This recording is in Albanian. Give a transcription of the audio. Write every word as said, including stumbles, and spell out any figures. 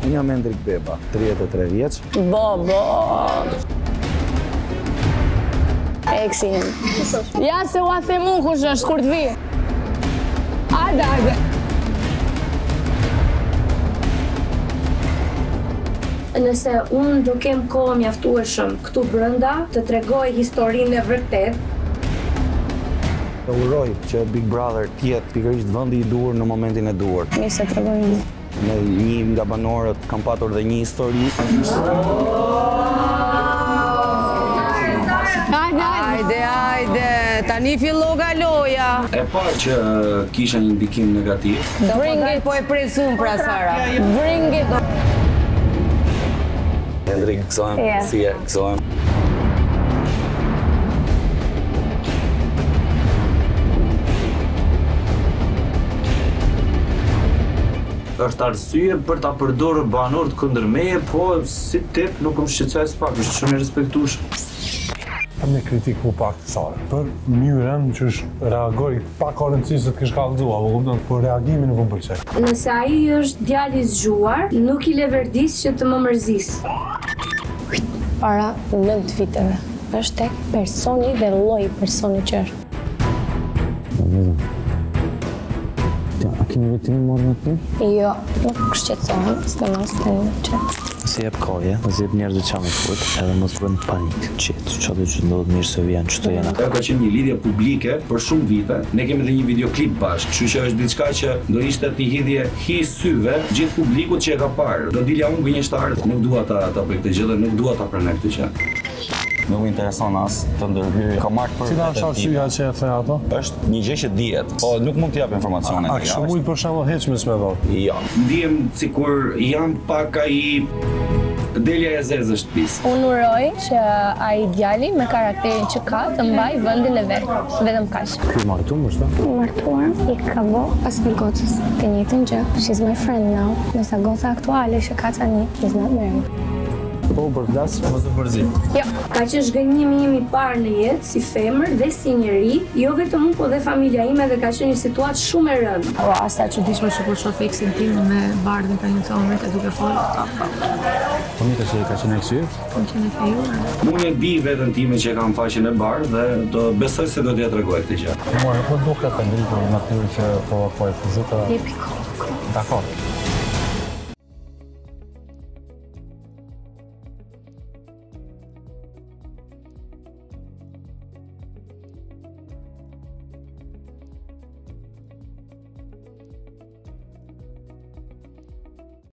Unë jam Hendrik Beba, tridhjetë e tre vjeç. Bo, bo. Eksi jem. Ja se u a themu kush është, kur të vi. Ajde, ajde. Nëse unë do kem kohë mjaftueshëm këtu brenda të tregoj historinë e vërtet. Uroj që Big Brother tjetë pikërisht vendi i duhur në momentin e duhur. Mirë se tregojmë. Me një nga banorët kam patur dhe një histori. Hajde, hajde, hajde, tani fillova loja. E parë që kisha një ndikim negativ. Bring it, po e presun pra Sara. Bring it. Hendrik, gëzohem, si e, gëzohem. Është arsye për ta përdorur banorët kundër meje, po si tip nuk më shqetësoj as pak, është shumë i respektueshëm. Kam një kritik më pak të Sara, për mënyrën që është reagoi pa ka rëndësi se të kish kallëzuar, apo kupton, por reagimi nuk më pëlqej. Nëse ai është djali i zgjuar, nuk i le verdis që të më mërzis. Para nëntë viteve. Është tek personi dhe lloji personi që është. A keni vetëm marrë me ty? Jo, nuk shqetësohem, s'të mos të një qetë. Si jep kohje, si jep njerëzit që me fut, edhe mos bën panik, qetë, që do që ndodhë mirë se vjen, që të jena. Ajo ka qenë një lidhje publike për shumë vite, ne kemi dhe një videoklip bashkë, kështu që është diçka që do ishte një hidhje hi syve gjithë publikut që e ka parë. Do dilja unë gënjeshtar, nuk dua ta ta bëj këtë gjë dhe nuk dua ta pranoj këtë gjë. Nuk më intereson as të ndërhyrë. Ka marrë për Cila është arsyeja që e the ato? Është një gjë që dihet, po nuk mund të jap informacione. A kështu mund për shembull heq me s'me dhënë? Jo. Ndihem sikur jam pak ai delja e zezë është shtëpisë. Unë uroj që ai djali me karakterin që ka të mbaj vendin e vet. Vetëm kaq. Ky martuar është ta? Martuar, i ka bo pas një gocës. Të njëjtën gjë. She's my friend now. Nësa goca aktuale që ka tani, is not married. Po për flas, mos e përzi. Jo. Ka që është gënjimi im i parë në jetë si femër dhe si njeri, jo vetëm unë, po dhe familja ime dhe ka qenë një situatë shumë e rëndë. Po, asta e çuditshme që kur shoh eksin tim me bardhën ka një moment e duke folur. Po mita që ka qenë eksy? Po qenë fejuar. Unë e di veten time që kam faqen e bardhë dhe do besoj se do t'ja tregoj këtë gjë. Mo, po duket të ngritur natyrë që po po e fuzita. Jepi kohë. Dakor.